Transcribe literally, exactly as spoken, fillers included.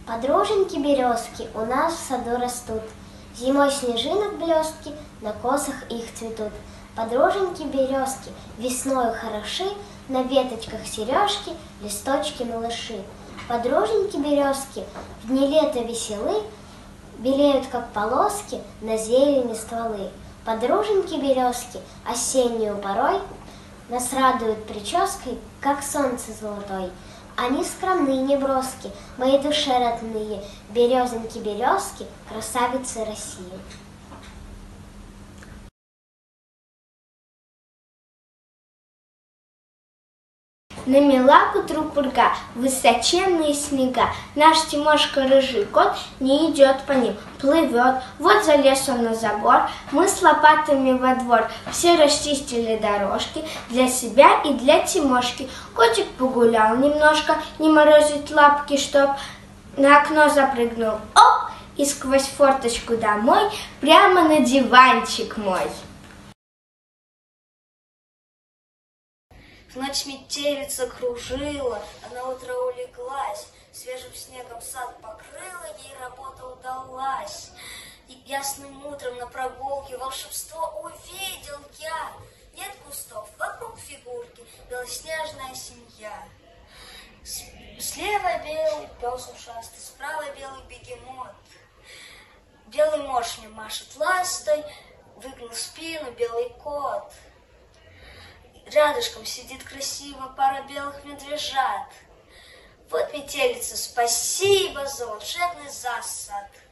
Подруженьки березки у нас в саду растут, зимой снежинок блестки на косах их цветут. Подруженьки березки весною хороши, на веточках сережки, листочки малыши. Подруженьки березки в дни лета веселы, белеют как полоски на зелени стволы. Подруженьки березки осеннюю порой нас радуют прической, как солнце золотой. Они скромны, неброски, моей душе родные, березоньки-березки, красавицы России. Намела к утру пурга, высоченные снега. Наш Тимошка рыжий кот не идет по ним, плывет. Вот залез он на забор, мы с лопатами во двор. Все расчистили дорожки для себя и для Тимошки. Котик погулял немножко, не морозить лапки, чтоб на окно запрыгнул. Оп! И сквозь форточку домой, прямо на диванчик мой. В ночь метелица кружила, а на утро улеглась, свежим снегом сад покрыла, ей работа удалась. И ясным утром на прогулке волшебство увидел я. Нет кустов, вокруг фигурки, белоснежная семья. Слева белый пес ушастый, справа белый бегемот. Белый морж мне машет ластой, выгнул спину белый кот. Рядышком сидит красиво пара белых медвежат. Вот метелица, спасибо за волшебный засад.